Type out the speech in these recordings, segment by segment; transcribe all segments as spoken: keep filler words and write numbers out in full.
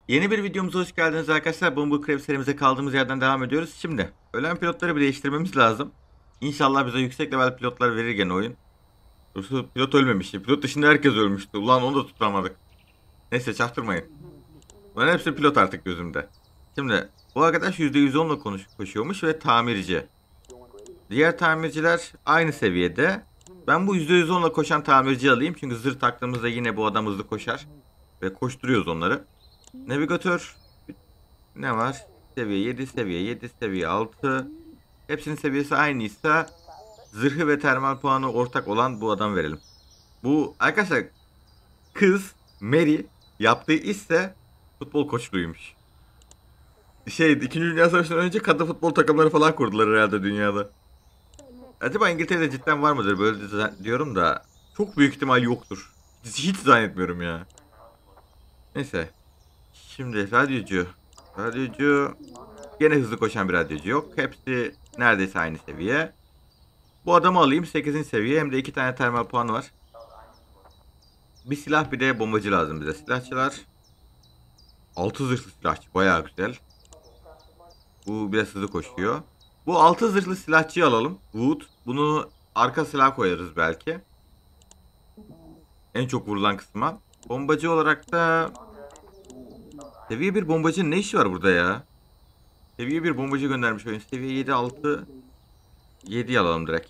Yeni bir videomuza hoş geldiniz arkadaşlar. Bumble Crab serimize kaldığımız yerden devam ediyoruz. Şimdi ölen pilotları bir değiştirmemiz lazım. İnşallah bize yüksek level pilotlar verir gene oyun. Yoksa pilot ölmemişti. Pilot dışında herkes ölmüştü. Ulan onu da tutamadık. Neyse çaktırmayın. Bunların hepsi pilot artık gözümde. Şimdi bu arkadaş yüzde yüz onla konuş koşuyormuş ve tamirci. Diğer tamirciler aynı seviyede. Ben bu yüzde yüz onla koşan tamirci alayım. Çünkü zırh taktığımızda yine bu adam hızlı koşar. Ve koşturuyoruz onları. Navigatör ne var? Seviye yedi, seviye yedi, seviye altı. Hepsinin seviyesi aynıysa zırhı ve termal puanı ortak olan bu adam verelim. Bu arkadaşlar kız Mary yaptığı işse futbol koçluğuymuş. Şey ikinci. Dünya Savaşı'ndan önce kadın futbol takımları falan kurdular herhalde dünyada. Acaba İngiltere'de cidden var mıdır böyle de diyorum da çok büyük ihtimal yoktur. Hiç, hiç zannetmiyorum ya. Neyse. Şimdi radyocu. Radyocu gene hızlı koşan bir radyocu yok. Hepsi neredeyse aynı seviye. Bu adamı alayım sekizinci seviye. Hem de iki tane termal puanı var. Bir silah bir de bombacı lazım bize. Silahçılar. Altı zırhlı silahçı. Bayağı güzel. Bu biraz hızlı koşuyor. Bu altı zırhlı silahçıyı alalım. Wood. Bunu arka silah koyarız belki. En çok vurulan kısma. Bombacı olarak da seviye bir bombacının ne işi var burada ya? Seviye bir bombacı göndermiş oyun. Seviye yedi altı yedi alalım direkt.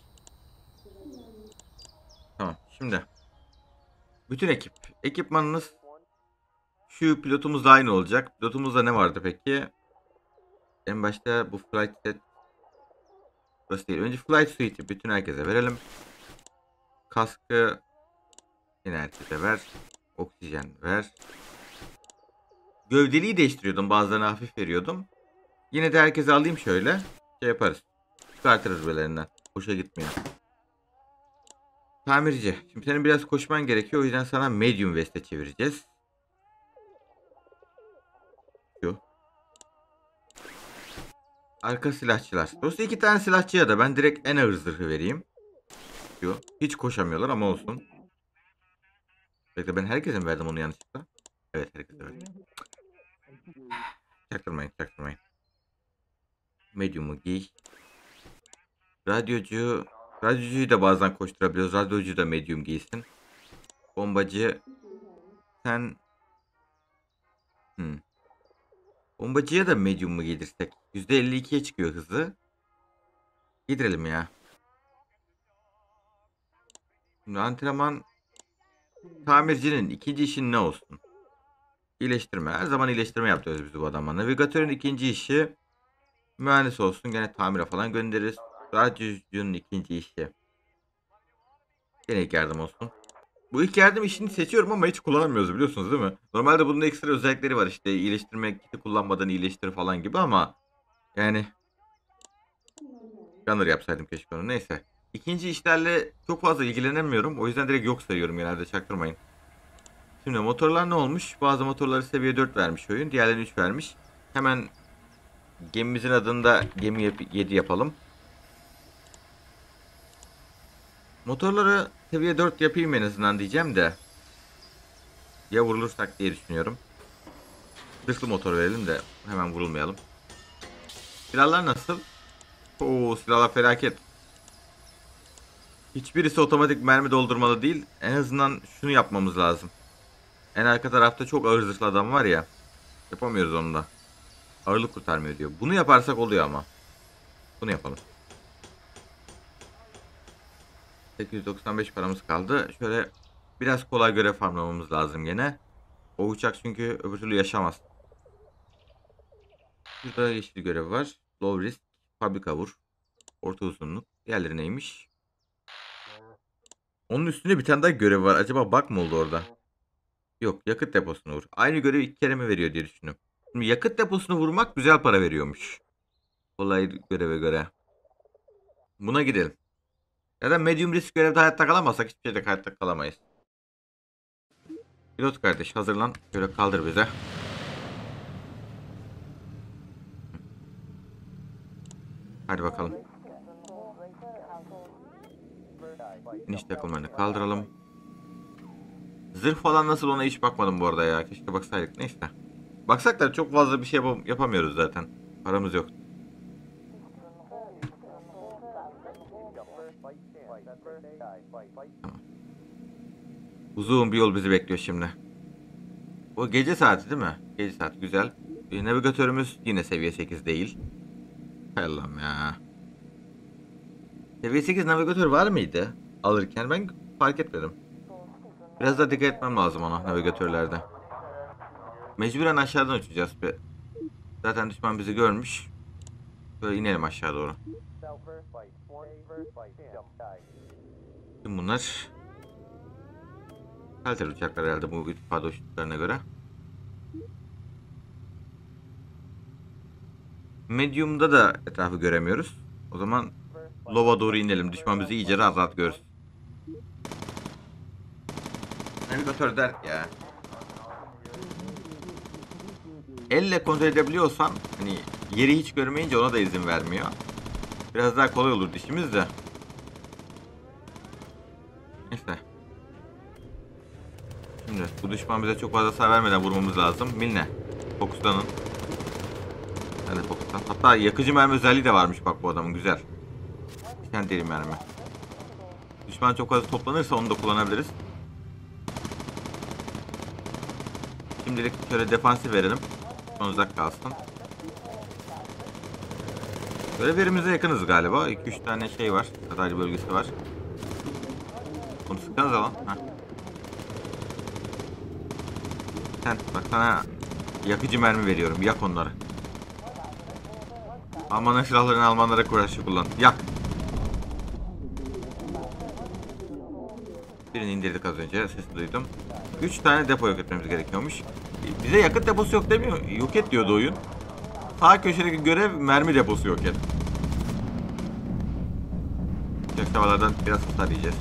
Tamam. Şimdi bütün ekip. Ekipmanınız şu pilotumuz aynı olacak. Pilotumuzda ne vardı peki? En başta bu flight set. Burası değil. Önce flight suite'i bütün herkese verelim. Kaskı yine herkese ver. Oksijen ver. Gövdeliği değiştiriyordum. Bazılarına hafif veriyordum. Yine de herkese alayım şöyle. Şey yaparız. Çıkartırız belerinden. Boşa gitmiyor. Tamirci. Şimdi senin biraz koşman gerekiyor. O yüzden sana medium veste çevireceğiz. Şu. Arka silahçılar. Dolayısıyla iki tane silahçıya da ben direkt en ağır zırhı vereyim. Şu. Hiç koşamıyorlar ama olsun. Bekle ben herkese mi verdim onu yanlışlıkla? Evet herkese verdim. Çaktırmayın çaktırmayın. Medium'u giy. Radyocu. Radyocuyu da bazen koşturabiliyoruz. Radyocu da medium giysin. Bombacı. Sen. Hmm. Bombacıya da medium mu giydirsek? yüzde elli ikiye çıkıyor hızı. Giydirelim ya. Şimdi antrenman. Tamircinin ikinci işin ne olsun? İyileştirme. Her zaman iyileştirme yapıyoruz biz bu adama. Navigatörün ikinci işi mühendis olsun. Gene tamire falan göndeririz. Radyocunun ikinci işi gene ilk yardım olsun. Bu ilk yardım işini seçiyorum ama hiç kullanamıyoruz biliyorsunuz değil mi? Normalde bunun ekstra özellikleri var işte iyileştirme kiti kullanmadan iyileştir falan gibi ama yani Gunner yapsaydım keşke onu neyse. İkinci işlerle çok fazla ilgilenemiyorum o yüzden direkt yok sayıyorum genelde çaktırmayın. Şimdi motorlar ne olmuş? Bazı motorları seviye dört vermiş oyun diğerlerini üç vermiş. Hemen gemimizin adını da gemi yedi yapalım. Motorları seviye dört yapayım en azından diyeceğim de. Ya vurulursak diye düşünüyorum. Zırhlı motor verelim de hemen vurulmayalım. Silahlar nasıl? Oo silahlar felaket. Hiçbirisi otomatik mermi doldurmalı değil. En azından şunu yapmamız lazım. En arka tarafta çok ağır zırhlı adam var ya. Yapamıyoruz onu da. Ağırlık kurtarmıyor diyor. Bunu yaparsak oluyor ama. Bunu yapalım. sekiz yüz doksan beş paramız kaldı. Şöyle biraz kolay görev farmlamamız lazım gene. O uçak çünkü öbür türlü yaşamaz. Burada yeşil görev var. Low risk. Fabrika vur. Orta uzunluk. Diğerleri neymiş? Onun üstünde bir tane daha görev var. Acaba bug mı oldu orada? Yok yakıt deposunu vur. Aynı görevi iki kere mi veriyor diye düşünüyorum. Şimdi yakıt deposunu vurmak güzel para veriyormuş. Kolay göreve göre. Buna gidelim. Ya da medium risk görevde hayatta kalamazsak hiçbir şeyde hayatta kalamayız. Pilot kardeş hazırlan. Şöyle kaldır bize. Hadi bakalım. İniş takımlarını kaldıralım. Zırh falan nasıl ona hiç bakmadım bu arada ya. Keşke baksaydık. Neyse. Baksak da çok fazla bir şey yapam- yapamıyoruz zaten. Paramız yok. Tamam. Uzun bir yol bizi bekliyor şimdi. O gece saati değil mi? Gece saati güzel. E, navigatörümüz yine seviye sekiz değil. Hay Allah'ım ya. Seviye sekiz navigatör var mıydı? Alırken ben fark etmedim. Biraz daha dikkat etmem lazım ona navigatörlerde. Mecburen aşağıdan uçacağız. Be. Zaten düşman bizi görmüş. Böyle inelim aşağı doğru. Tüm bunlar kaliteli uçaklar herhalde bu itfaiye uçaklarına göre. Medium'da da etrafı göremiyoruz. O zaman Low'a doğru inelim. Düşman bizi iyice rahat rahat görsün. Navigatör dert ya. Elle kontrol edebiliyorsan hani yeri hiç görmeyince ona da izin vermiyor. Biraz daha kolay olur işimiz de. Neyse. Şimdi bu düşman bize çok fazla hasar vermeden vurmamız lazım. Milne. Fokuslanın. Hadi fokuslan. Hatta yakıcı mermi özelliği de varmış bak bu adamın, güzel. Kendi deri mermi. Düşman çok fazla toplanırsa onu da kullanabiliriz. Şimdilik şöyle defansif verelim. Son uzak kalsın. Görevlerimize yakınız galiba. iki üç tane şey var. Kadarcı bölgesi var. Bunu sıksanız alın. Heh. Sen bak, sana yakıcı mermi veriyorum. Yak onları. Almanların silahlarını Almanlara karşı kullan. Yak. Birini indirdik az önce. Sesi duydum. üç tane depo yok etmemiz gerekiyormuş. Bize yakıt deposu yok demiyor. Yok et diyordu oyun. Sağ köşedeki görev mermi deposu yok et. Sıcak havalardan biraz hasar yiyeceğiz.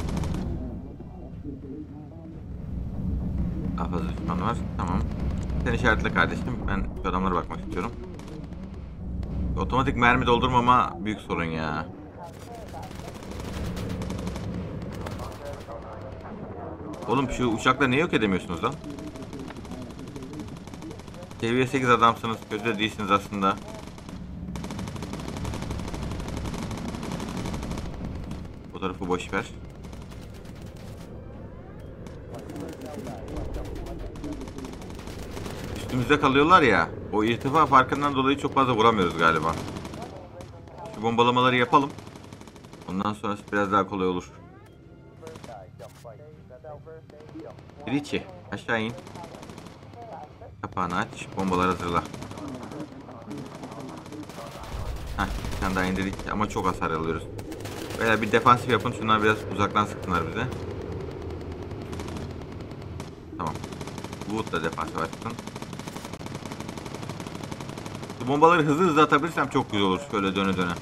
Daha fazla düşman var. Tamam. Sen işaretle kardeşim. Ben şu adamlara bakmak istiyorum. Otomatik mermi doldurmama büyük sorun ya. Oğlum şu uçakla niye yok edemiyorsunuz lan? Seviye sekiz adamsınız. Kötü de değilsiniz aslında. Bu tarafı boş ver. Üstümüzde kalıyorlar ya. O irtifa farkından dolayı çok fazla vuramıyoruz galiba. Şu bombalamaları yapalım. Ondan sonrası biraz daha kolay olur. Richie aşağı in. Kapağını aç. Bombaları hazırla. Heh, bir tane daha indirdik ama çok hasar alıyoruz. Veya bir defansif yapın. Şunlar biraz uzaktan sıksınlar bize. Tamam. Wood da defansif açsın. Bu bombaları hızlı hızlı atabilirsem çok güzel olur. Şöyle döne döne.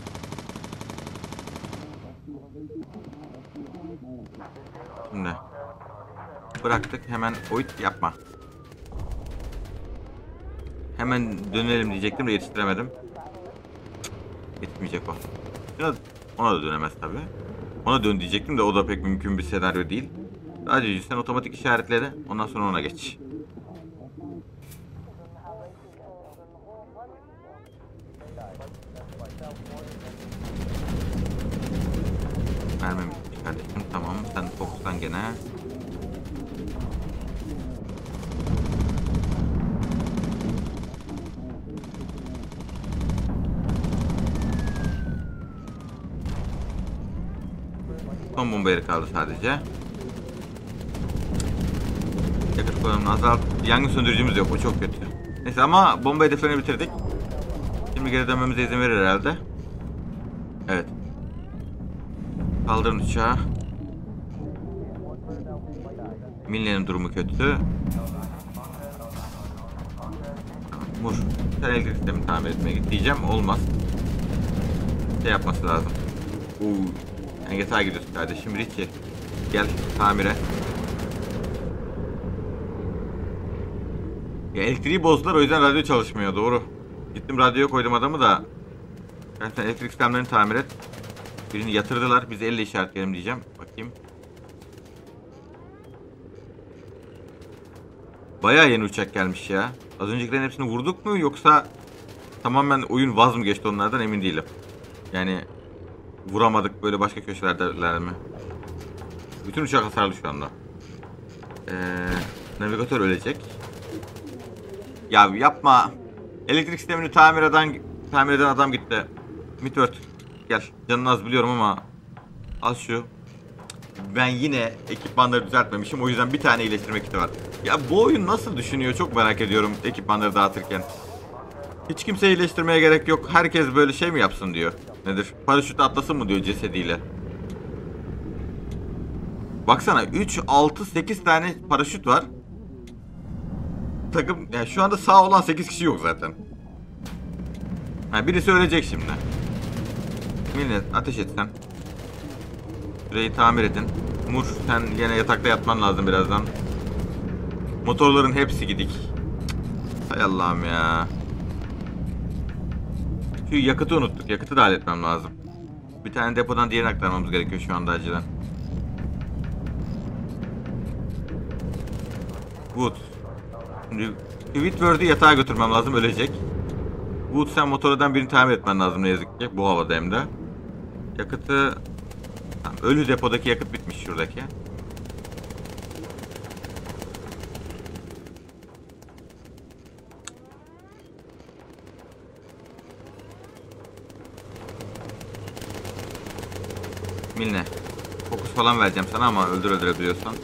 Şimdi. Bıraktık. Hemen oyut yapma. Hemen dönelim diyecektim de yetiştiremedim. Yetmeyecek o. Biraz ona da dönemez tabi. Ona dön diyecektim de o da pek mümkün bir senaryo değil. Sadece sen otomatik işaretle de ondan sonra ona geç. Mermim bitmiş kardeşim. Tamam, sen fokuslan gene. Son bomba yeri kaldı sadece. Yakıt kullanımını azalt. Yangın söndürücümüz yok. O çok kötü. Neyse ama bomba hedeflerini bitirdik. Şimdi geri dönmemize izin verir herhalde. Evet. Kaldırın uçağı. Millen'in durumu kötü. Tamam, vur. Sen elektrik sistemini tamir etmeye git diyeceğim. Olmaz. Şey yapması lazım. Uuu. N G T'ye gidiyorsun kardeşim. Richie. Gel tamire. Ya elektriği bozdular, o yüzden radyo çalışmıyor, doğru. Gittim radyoya koydum adamı da. Ben sen elektrik sistemlerini tamir et. Birini yatırdılar. Biz elle işaretleyelim diyeceğim. Bakayım. Bayağı yeni uçak gelmiş ya. Az öncekilerin hepsini vurduk mu yoksa tamamen oyun vaz mı geçti onlardan emin değilim. Yani vuramadık böyle başka köşelerdeler mi? Bütün uçak hasarlı şu anda. Ee, navigatör ölecek. Ya yapma. Elektrik sistemini tamir eden tamir eden adam gitti. Midword gel. Canın az biliyorum ama al şu. Ben yine ekipmanları düzeltmemişim. O yüzden bir tane iyileştirme kiti var. Ya bu oyun nasıl düşünüyor çok merak ediyorum ekipmanları dağıtırken. Hiç kimse iyileştirmeye gerek yok. Herkes böyle şey mi yapsın diyor. Nedir? Paraşütle atlasın mı diyor cesediyle. Baksana üç, altı, sekiz tane paraşüt var. Takım yani şu anda sağ olan sekiz kişi yok zaten. Ha, birisi ölecek şimdi. Millet ateş et sen. Şurayı tamir edin. Mur sen yine yatakta yatman lazım birazdan. Motorların hepsi gidik. Hay Allah'ım ya. Şu yakıtı unuttuk. Yakıtı da halletmem lazım. Bir tane depodan diğerine aktarmamız gerekiyor şu anda acilen. Wood. Şimdi Whitworth'ü yatağa götürmem lazım. Ölecek. Wood sen motordan birini tamir etmen lazım ne yazık ki. Bu havada hem de. Yakıtı... Tamam, ölü depodaki yakıt bitmiş şuradaki. Milne. Fokus falan vereceğim sana ama öldür öldürebiliyorsan.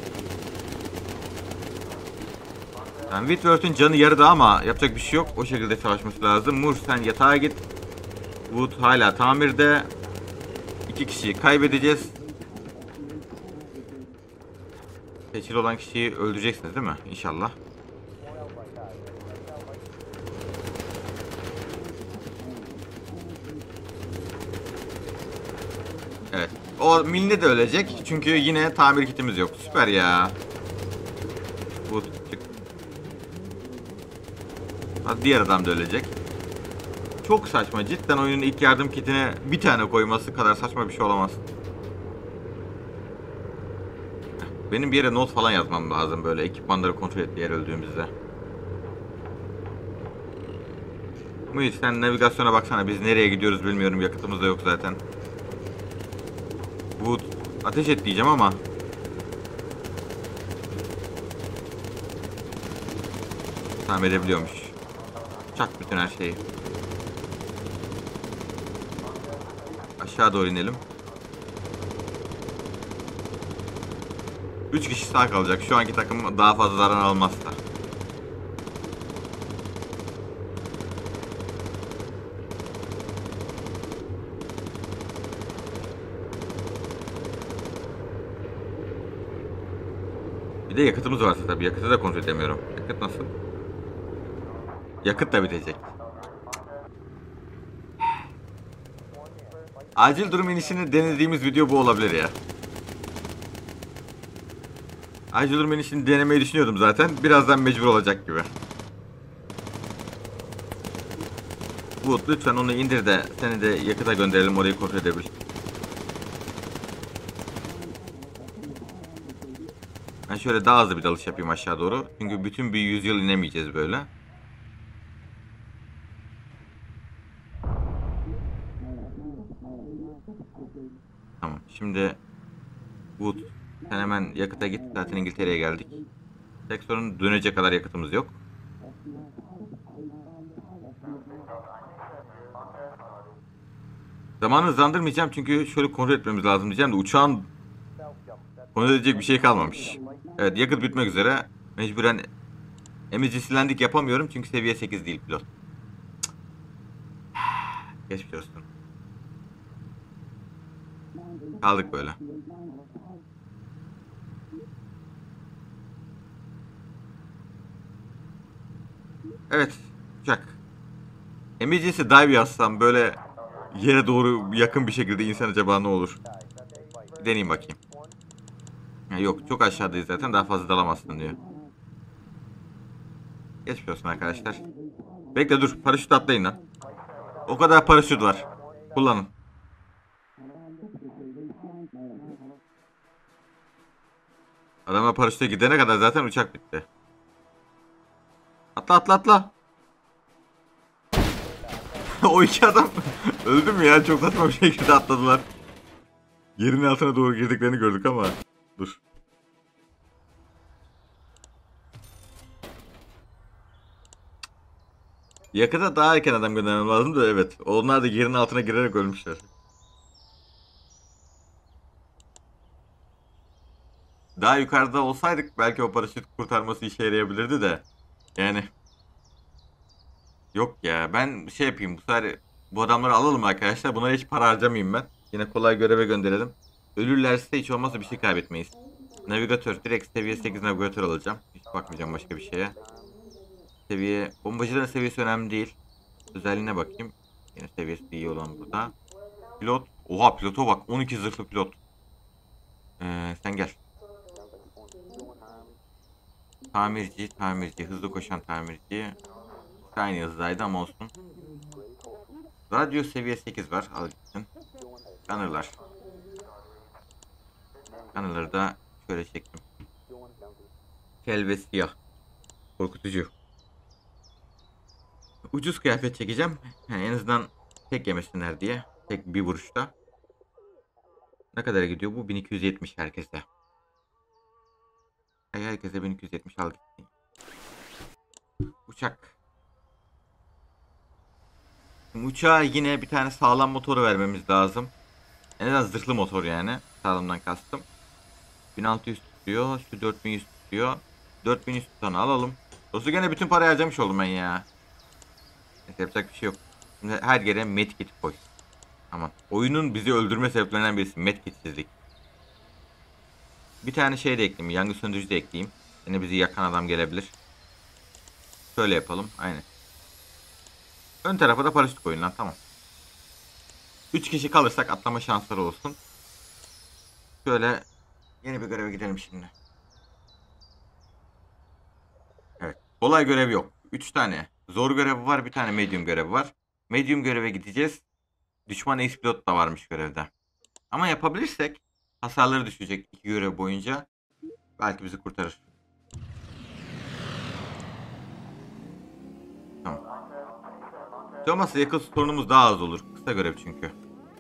Yani Whitworth'ün canı yarıda ama yapacak bir şey yok. O şekilde savaşması lazım. Mur sen yatağa git. Wood hala tamirde. İki kişiyi kaybedeceğiz. Seçili olan kişiyi öldüreceksiniz değil mi? İnşallah. Evet. O Milne de ölecek. Çünkü yine tamir kitimiz yok. Süper ya. Bu çık. Hadi diğer adam da ölecek. Çok saçma. Cidden oyunun ilk yardım kitine bir tane koyması kadar saçma bir şey olamaz. Benim bir yere not falan yazmam lazım böyle ekipmanları kontrol et diğer öldüğümüzde. Muhit sen navigasyona baksana biz nereye gidiyoruz bilmiyorum yakıtımız da yok zaten. Bu ateş et diyeceğim ama. Tamam edebiliyormuş. Çak bütün her şeyi. Aşağı doğru inelim. üç kişi sağ kalacak. Şu anki takım daha fazla zarar almazsa. Bir de yakıtımız varsa tabii. Yakıtı da kontrol edemiyorum. Yakıt nasıl? Yakıt da bitecek. Acil durum inişini denediğimiz video bu olabilir ya. Acil durum inişini denemeyi düşünüyordum zaten. Birazdan mecbur olacak gibi. Wood lütfen onu indir de seni de yakıta gönderelim orayı kontrol edebil. Ben şöyle daha hızlı bir dalış yapayım aşağı doğru. Çünkü bütün bir yüzyıl inemeyeceğiz böyle. Tamam şimdi Wood sen hemen yakıta git. Zaten İngiltere'ye geldik. Tek sorun dönecek kadar yakıtımız yok. Zamanı hızlandırmayacağım çünkü şöyle kontrol etmemiz lazım diyeceğim de uçağın kontrol edecek bir şey kalmamış. Evet yakıt bitmek üzere. Mecburen emergency'lendik yapamıyorum çünkü seviye sekiz değil pilot. Geçmiş olsun. Kaldık böyle. Evet uçak. Emergency dive yazsam böyle yere doğru yakın bir şekilde insan acaba ne olur? Bir deneyeyim bakayım. Ha, yok çok aşağıdayız zaten daha fazla dalamazsın diyor. Geçmiş olsun arkadaşlar. Bekle dur paraşüt atlayın lan. O kadar paraşüt var. Kullanın. Adama paraşüte gidene kadar zaten uçak bitti. Atla atla atla. O iki adam öldü mü ya? Çok saçma bir şekilde atladılar. Yerin altına doğru girdiklerini gördük ama. Dur. Yakıta daha erken adam göndermem lazım da evet. Onlar da yerin altına girerek ölmüşler. Daha yukarıda olsaydık belki o paraşüt kurtarması işe yarayabilirdi de. Yani yok ya, ben şey yapayım bu sefer, bu adamları alalım arkadaşlar. Bunlara hiç para harcamayayım ben. Yine kolay göreve gönderelim. Ölürlerse hiç olmazsa bir şey kaybetmeyiz. Navigatör, direkt seviye sekiz navigatör alacağım. Hiç bakmayacağım başka bir şeye. Seviye, bombacıların seviyesi önemli değil. Özelliğine bakayım. Yine seviyesi iyi olan burada. Pilot, oha pilota bak, on iki zırhlı pilot. Ee, sen gel. Tamirci, tamirci, hızlı koşan tamirci. Aynı hızdaydı ama olsun. Radyo seviye sekiz var. Al gitsin. Gunner'lar. Gunner'ları da şöyle çektim. Kel ve siyah. Korkutucu. Ucuz kıyafet çekeceğim. Yani en azından tek yemesinler diye. Tek bir vuruşta. Ne kadar gidiyor bu? bin iki yüz yetmiş herkese. Herkese bin iki yüz yetmiş al gitsin. Uçak. Uçağa yine bir tane sağlam motoru vermemiz lazım. En azından zırhlı motor yani. Sağlamdan kastım. bin altı yüz tutuyor. Şu dört bin yüz tutuyor. dört bin yüz tutanı alalım. Dostu gene bütün parayı harcamış oldum ben ya. Neyse, yapacak bir şey yok. Şimdi her yere medkit koy. Aman. Oyunun bizi öldürme sebeplerinden birisi medkitsizlik. Bir tane şey de ekleyeyim. Yangın söndürücü de ekleyeyim. Yine bizi yakan adam gelebilir. Şöyle yapalım. Aynen. Ön tarafa da paraşüt koyun lan, tamam. üç kişi kalırsak atlama şansları olsun. Şöyle yeni bir göreve gidelim şimdi. Evet. Kolay görev yok. üç tane zor görevi var. Bir tane medium görevi var. Medium göreve gideceğiz. Düşman ace pilot da varmış görevde. Ama yapabilirsek hasarları düşecek iki görev boyunca. Belki bizi kurtarır. Tamam. Hiç olmazsa yakın sorunumuz daha az olur. Kısa görev çünkü.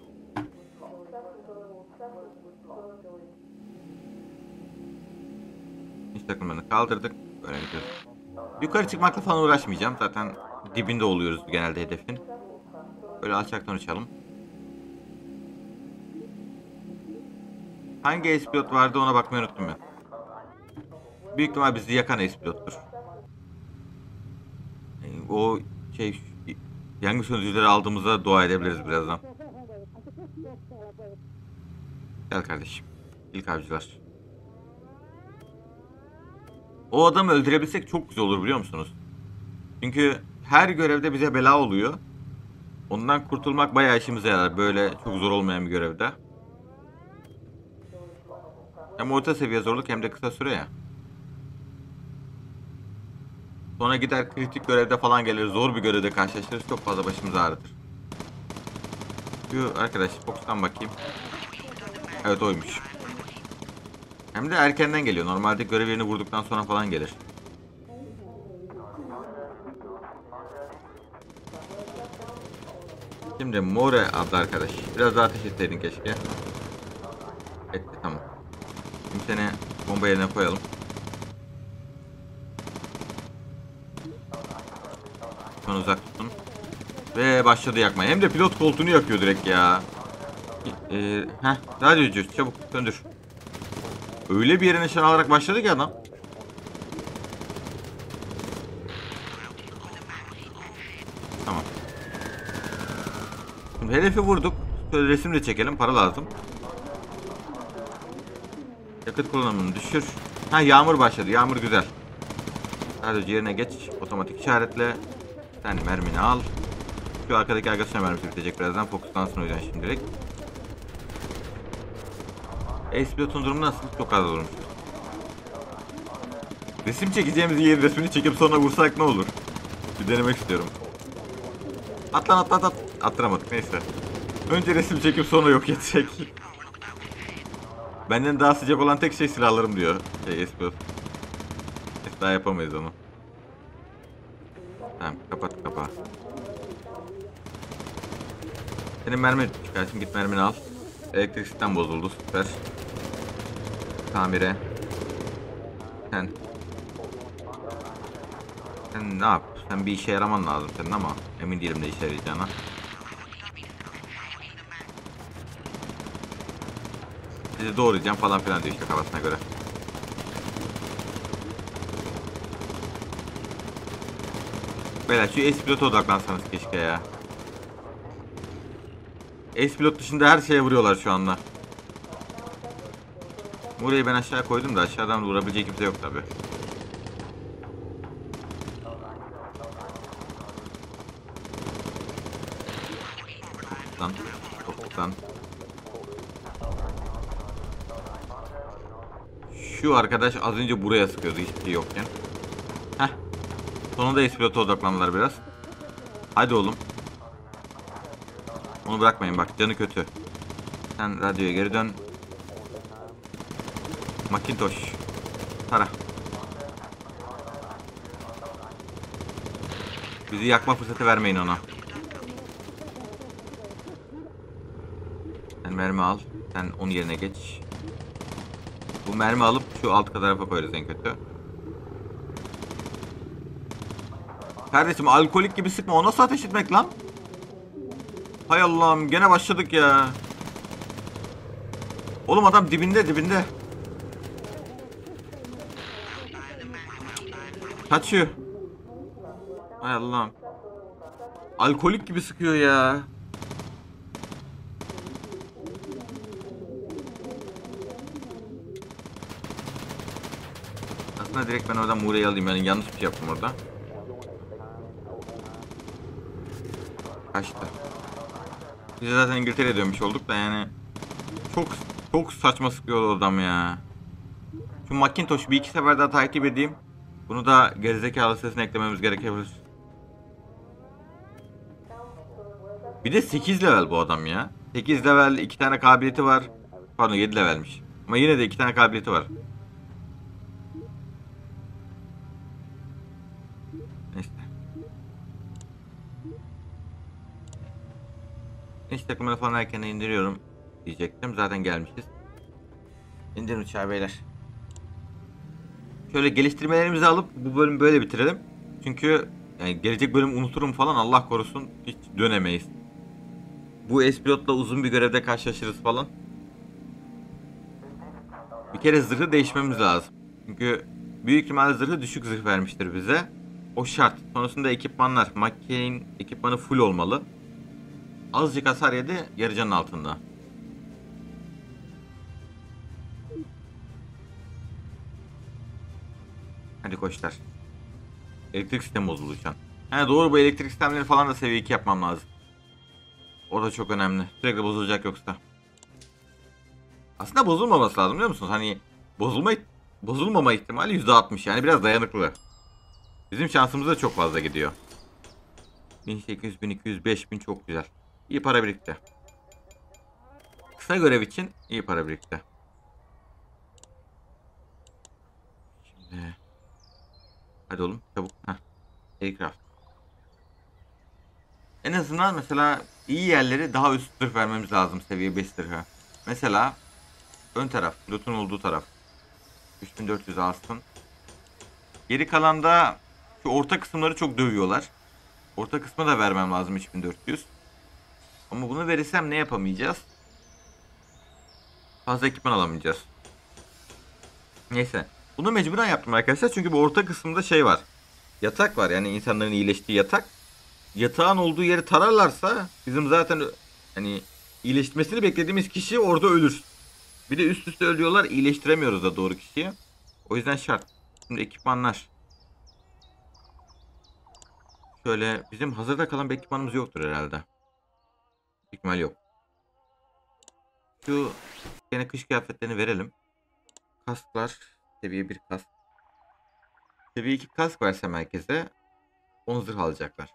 Hiç takımlarını kaldırdık. Böyle gidiyoruz. Yukarı çıkmakla falan uğraşmayacağım. Zaten dibinde oluyoruz genelde hedefin. Böyle alçaktan uçalım. Hangi ace pilot vardı ona bakmayı unuttum ben. Büyük ihtimal bizi yakan ace pilottur. O şey, yangın söndürücüleri aldığımızda dua edebiliriz birazdan. Gel kardeşim. İlk avcılar. O adamı öldürebilsek çok güzel olur biliyor musunuz? Çünkü her görevde bize bela oluyor. Ondan kurtulmak bayağı işimize yarar. Böyle çok zor olmayan bir görevde. Hem orta seviye zorluk hem de kısa süre ya. Sonra gider kritik görevde falan gelir. Zor bir görevde karşılaşırız. Çok fazla başımızı ağrıtır. Şu arkadaş Fox'tan bakayım. Evet oymuş. Hem de erkenden geliyor. Normalde görev yerini vurduktan sonra falan gelir. Şimdi More adlı arkadaş. Biraz daha ateş etseydin keşke. Etti, tamam. Şimdi seni bomba yerine koyalım. Şu an uzak tutun. Ve başladı yakmaya. Hem de pilot koltuğunu yakıyor direkt ya. Ee, heh, radyocu çabuk söndür. Öyle bir yere nişan alarak başladı ki adam. Tamam. Şimdi hedefi vurduk. Şöyle resim de çekelim. Para lazım. Yakıt kullanımını düşür. Ha, yağmur başladı. Yağmur güzel. Radyocu yerine geç. Otomatik işaretle. Sen mermini al. Şu arkadaki arkadaşına mermisi bitecek birazdan. Fokuslansın o yüzden şimdilik. Ace pilotun durumu nasıl? Çok az olmuş. Resim çekeceğimiz yerin resmini çekip sonra vursak ne olur? Bir denemek istiyorum. Atlan atlan at. Attıramadık neyse. Önce resim çekip sonra yok edecek. Benden daha sıcak olan tek şey silahlarım diyor. Şey Ace pilot. Daha yapamayız onu. Tamam, kapat kapağı. Senin mermi bitmiş kardeşim, git mermini al. Elektrik sistem bozuldu, süper. Tamire. Sen. Sen ne yap? Sen bir işe yaraman lazım senin ama emin değilim de işe yarayacağına. Sizi doğrayacağım falan filan diyor işte kafasına göre. Beyler şu S-Pilot'a odaklansanız keşke ya. S-Pilot dışında her şeye vuruyorlar şu anda. Burayı ben aşağı koydum da aşağıdan vurabilecek kimse yok tabi. Lan, lan. Şu arkadaş az önce buraya sıkıyordu hiçbir şey yokken. Heh. Sonunda S-Pilot'a odaklandılar biraz. Hadi oğlum. Onu bırakmayın bak, canı kötü. Sen radyoya geri dön. Macintosh. Tara. Bizi yakma fırsatı vermeyin ona. Sen mermi al. Sen onun yerine geç. Bu mermi alıp şu alt tarafa koyarız en kötü. Kardeşim alkolik gibi sıkma. O nasıl ateş etmek lan? Hay Allah'ım, gene başladık ya. Oğlum adam dibinde dibinde. Kaçıyor. Hay Allah'ım. Alkolik gibi sıkıyor ya. Aslında direkt ben oradan Muğra'yı alayım. Yani yanlış bir şey yaptım orada. Kaçtı. Biz zaten İngiltere'ye dönmüş olduk da yani. Çok çok saçma sıkıyor adam ya. Şu Macintosh'u bir iki sefer daha takip edeyim. Bunu da gerizekalı sesine eklememiz gerekebilir. Bir de sekiz level bu adam ya. sekiz level, iki tane kabiliyeti var. Pardon, yedi levelmiş. Ama yine de iki tane kabiliyeti var. Neyse. İş takımını falan erken indiriyorum diyecektim. Zaten gelmişiz. İndirin uçağı beyler. Şöyle geliştirmelerimizi alıp bu bölümü böyle bitirelim. Çünkü yani gelecek bölüm unuturum falan, Allah korusun, hiç dönemeyiz. Bu S-Pilot'la uzun bir görevde karşılaşırız falan. Bir kere zırhı değişmemiz lazım. Çünkü büyük ihtimalle zırhı düşük zırh vermiştir bize. O şart. Sonrasında ekipmanlar. Makinenin ekipmanı full olmalı. Azıcık hasar yedi, yarıcanın altında. Hadi koçlar. Elektrik sistemi bozuldu şu an. He doğru, bu elektrik sistemleri falan da seviye iki yapmam lazım. O da çok önemli. Sürekli bozulacak yoksa. Aslında bozulmaması lazım biliyor musunuz? Hani bozulma bozulmama ihtimali yüzde altmış, yani biraz dayanıklı. Bizim şansımız da çok fazla gidiyor. bin sekiz yüz, bin iki yüz, beş bin çok güzel. İyi para birikti. Kısa görev için iyi para birikti. Şimdi hadi oğlum çabuk. Heh. Aircraft. En azından mesela iyi yerleri daha üst zırh vermemiz lazım, seviye beş zırhı. Mesela ön taraf, pilotun olduğu taraf. üç bin dört yüz alsın. Geri kalanda şu orta kısımları çok dövüyorlar. Orta kısmı da vermem lazım üç bin dört yüz. Ama bunu verirsem ne yapamayacağız? Fazla ekipman alamayacağız. Neyse. Bunu mecburen yaptım arkadaşlar. Çünkü bu orta kısımda şey var. Yatak var, yani insanların iyileştiği yatak. Yatağın olduğu yeri tararlarsa bizim zaten hani iyileşmesini beklediğimiz kişi orada ölür. Bir de üst üste ölüyorlar, iyileştiremiyoruz da doğru kişiyi. O yüzden şart. Şimdi ekipmanlar. Şöyle bizim hazırda kalan bir ekipmanımız yoktur herhalde. İhtimal yok. Şu yine kış kıyafetlerini verelim. Kasklar. Seviye bir kask. Seviye iki kask versem herkese on zırh alacaklar.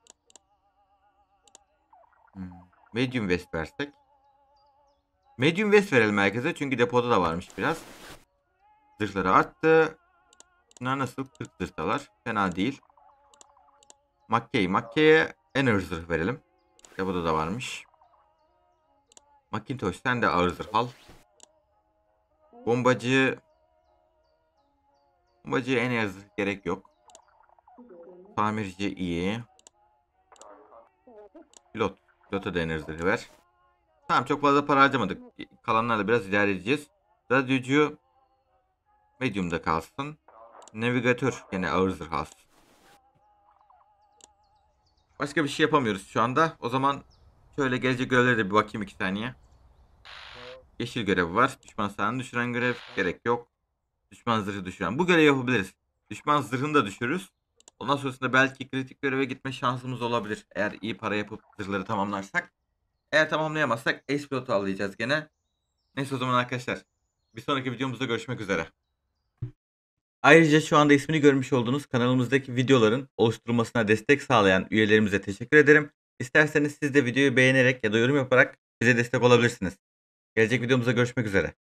Hmm. Medium vest versek. Medium vest verelim herkese çünkü depoda da varmış biraz. Zırhları arttı. Bunlar nasıl? kırk zırhtalar. Fena değil. Mackey. Mackey'e en ağır zırh verelim. Ya burada da varmış. Macintosh sen de ağır zırh al. Bombacı. Bombacıya en ağır zırh gerek yok. Tamirci iyi. Pilot. Pilota da en ağır zırh ver. Tamam, çok fazla para harcamadık. Kalanlarla biraz idare edeceğiz. Radyocu medium'da kalsın. Navigatör yine ağır zırh alsın. Başka bir şey yapamıyoruz şu anda. O zaman şöyle gelecek görevlere de bir bakayım iki saniye. Yeşil görevi var. Düşman sahını düşüren görev gerek yok. Düşman zırhı düşüren. Bu görevi yapabiliriz. Düşman zırhını da düşürürüz. Ondan sonrasında belki kritik göreve gitme şansımız olabilir. Eğer iyi para yapıp zırhları tamamlarsak. Eğer tamamlayamazsak Ace Pilot'u alacağız gene. Neyse o zaman arkadaşlar. Bir sonraki videomuzda görüşmek üzere. Ayrıca şu anda ismini görmüş olduğunuz kanalımızdaki videoların oluşturulmasına destek sağlayan üyelerimize teşekkür ederim. İsterseniz siz de videoyu beğenerek ya da yorum yaparak bize destek olabilirsiniz. Gelecek videomuzda görüşmek üzere.